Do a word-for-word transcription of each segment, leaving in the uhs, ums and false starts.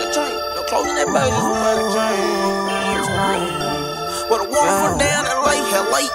money chain. No closing that bag, just money chain. What a wonderful day in L A, L A.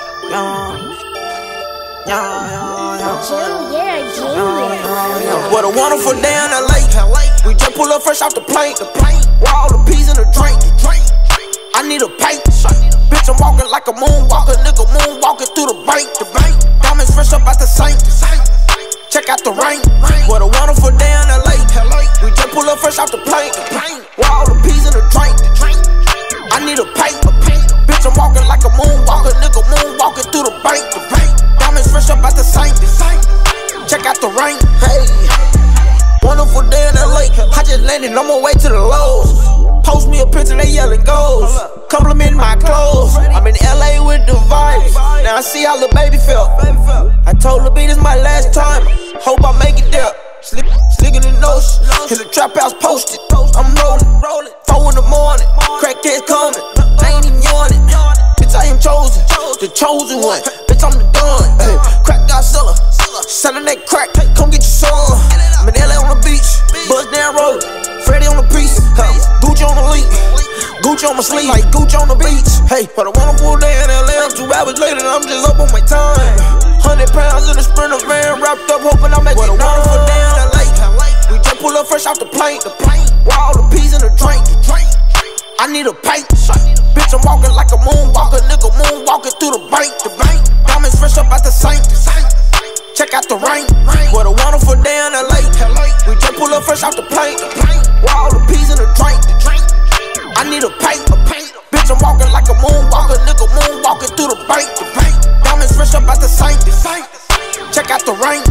Yeah, yeah, yeah, yeah. What a wonderful day in L A, L A. We just pull up fresh off the plane, the plane. With all the peas in the drink, drink. I need a paint. Bitch, I'm walking like a moonwalker, nigga moonwalking through the bank, the bank. Diamonds fresh up out the sink, check out the rain. What a wonderful day in L A, L A. We just pull up fresh off the plane, the plane. With all the peas in the drink, the drink. I need a paint, a paint. Bitch, I'm walking like a moonwalker, nigga moonwalking through the bank, the bank. Diamonds fresh up out the sink, the sink. Check out the rain, hey. Wonderful day in L A. I just landed on my way to the Lowe's. Post me a picture, they yelling goals. Compliment my clothes. I'm in L A with the vibes. Now I see how the baby felt. I told the beat it's my last time. Hope I make it there. Slick, slick in the nose. In the trap house posted. I'm rolling, rolling. Four in the morning. Crackheads coming. I ain't even yawning. Bitch, I am chosen. The chosen one. Bitch, I'm the done. Hey, crack Godzilla. Selling that crack. Come get your son. I'm in L A on the beach. Buzz down rolling. Freddy on the piece. Hey, Gucci on the leak. Gucci on my sleeve. Like Gucci on the beach. Hey, what a wonderful day in L A. I'm two hours later and I'm just up on my time. Hundred pounds in a Sprinter van. Wrapped up hoping I make it. What a wonderful day in L A. We just pull up fresh off the plane. The plane. With all the peas in the drink. I need a paint. Bitch, I'm walking like a moonwalker. Nigga moonwalking through the bank. The bank. Diamonds fresh up out the sink. Check out the rain. What a wonderful day in L A. We just pull up fresh off the plane. With all the peas in the drink. I need a paint. Bitch, I'm walking like a moonwalker. Nigga moonwalking through the bank. Diamonds fresh up out the sink. Check out the rain.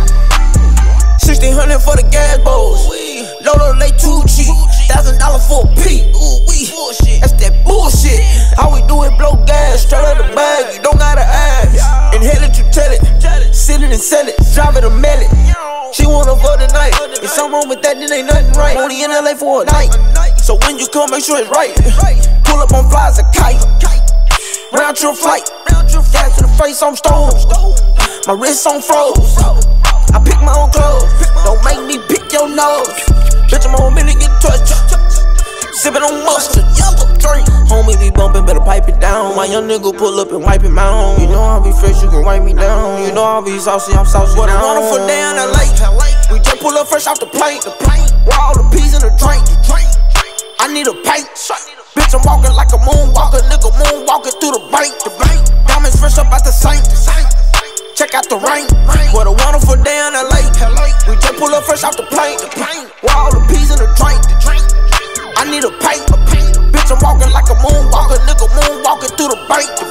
sixteen hundred for the gas bowls. Lolo, they too cheap. Thousand dollars for a P. Ooh, we. That's that bullshit. How we do it, blow gas. Straight out the bag. You don't gotta ask. Inhale it, you tell it. Sit it and sell it. Drive it or mail it. She want her for the night. If something wrong with that, then ain't nothing right. Only in L A for a night. So when you come, make sure it's right. Pull up on flies a kite. Round trip flight. Gas to the face, I'm stoned. My wrist on froze. I pick my own clothes. Don't make me pick your nose. Bitch, I'm on a minute, get touched. Sippin' on mustard, yellow drink. Homie be bumpin', better pipe it down. My young nigga pull up and wipe him out. You know I'll be fresh, you can wipe me down. You know I'll be saucy, I'm saucy. What a wonderful day in L A. We just pull up fresh off the plane. With all the peas in the drink. I need a paint. Bitch, I'm walking like a moonwalker. Nigga moonwalking through the bank. Diamonds fresh up out the sink. Check out the rain. What a wonderful day in L A. We just pull up fresh off the plane. With all the peas in the drink. I need a paint. Bitch, I'm walking like a moonwalker. Nigga moonwalking through the bank.